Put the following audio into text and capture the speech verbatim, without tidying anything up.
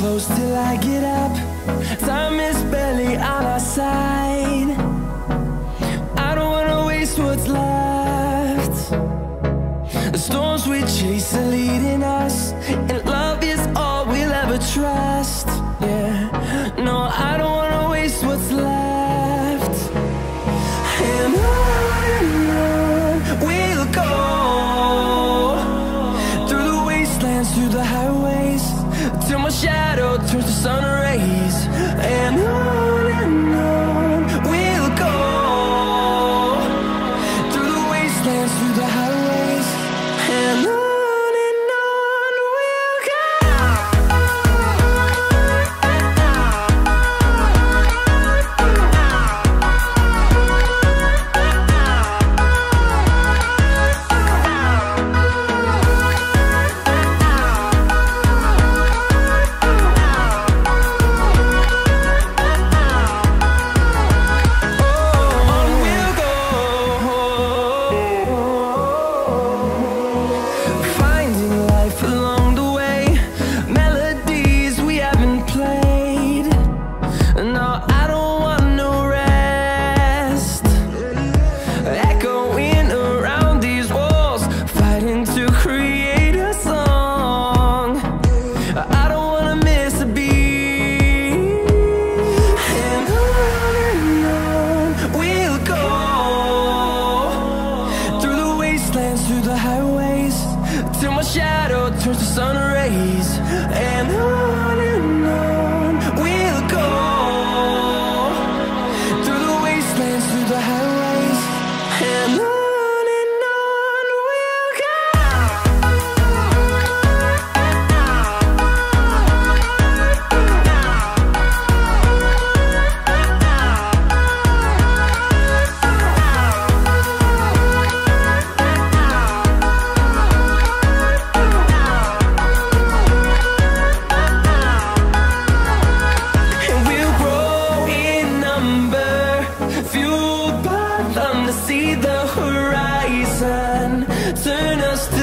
close till I get up. Time is barely on our side. I don't wanna waste what's left. The storms we chase are leading us, and love is all we'll ever trust. Yeah, no, I don't wanna waste what's left. And on and on we'll go, through the wastelands, through the highways, till my shadow turns to sun rays. And on and on we'll go, through the wastelands, through the highways, and on. Through the highways, till my shadow turns to sun rays. And on and on we'll go, through the wastelands, through the highways, and on. See the horizon, turn us to